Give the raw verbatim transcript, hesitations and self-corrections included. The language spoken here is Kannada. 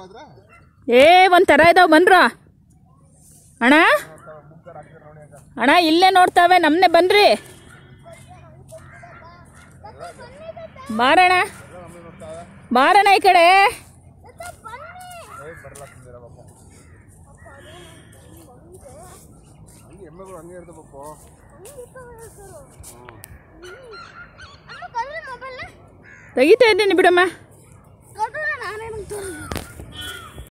ಏ ಒಂಥರ ಇದಾವ ಬಂದ್ರ ಅಣ್ಣ ಅಣ್ಣ ಇಲ್ಲೇ ನೋಡ್ತಾವೆ ನಮ್ನೆ ಬನ್ರಿ ಬಾರಣ ಬಾರಣ ಈ ಕಡೆ ತೆಗಿತಾ ಇದ್ದೀನಿ ಬಿಡಮ್ಮ.